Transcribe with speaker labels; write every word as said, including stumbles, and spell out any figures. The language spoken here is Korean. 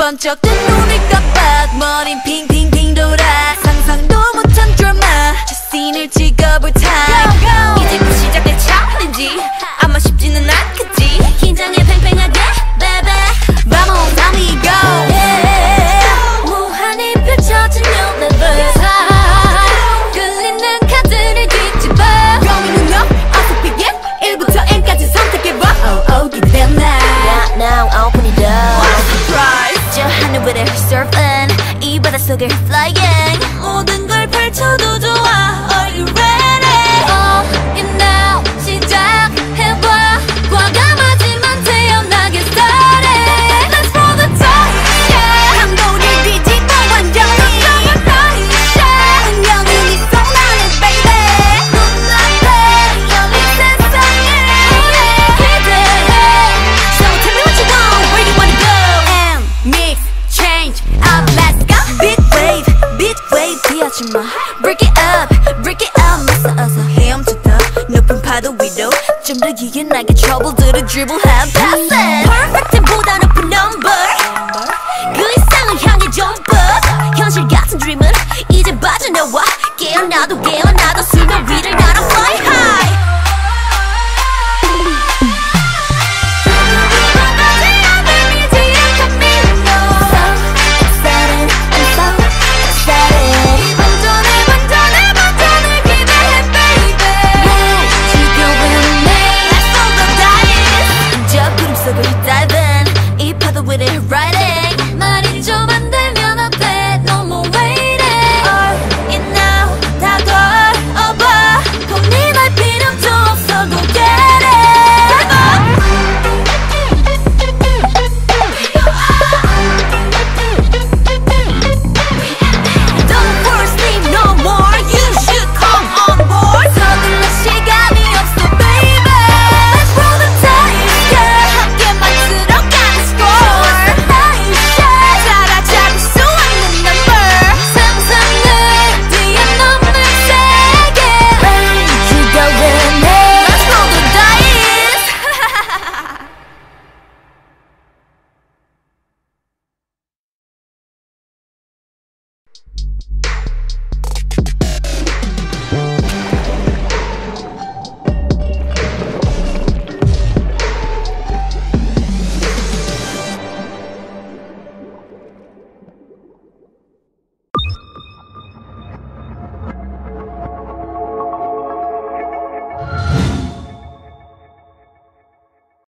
Speaker 1: 번쩍 뜬 눈을 깜빡 머린 핑핑핑 돌아 상상도 못한 드라마 저 씬을 찍어볼 타임 이제부터 시작된 챌린지 아마 쉽지는 않겠지 긴장해 팽팽하게 baby Vamos amigo yeah. 무한히 펼쳐진 universe 끌리는 카드를 뒤집어 Going to know 어서 begin 일부터 N까지 선택해봐 Oh oh 기대된다 Not now open it up What a surprise 저 하늘 위를 surfing 이 바닷속을 flying 모든 걸 펼쳐도 좋아 Are you ready? Oh you know 시작해봐 과감하지만 태연하게 started Let's roll the dice yeah 강도를 뒤집어 완전히 운명은 네 손 안에 baby 눈앞에 열린 세상에 기대해 So tell me what you want where you wanna go And mix change up let's go Big wave big wave 피하지마 Break it up break it up 맞서 어서 헤엄치다 높은 파도 위로 좀 더 유연하게 trouble 들을 dribble have passing Perfect보다 높은 number 그 이상을 향해 jump up 현실 같은 dream은 이제 빠져나와 깨어나도 깨어나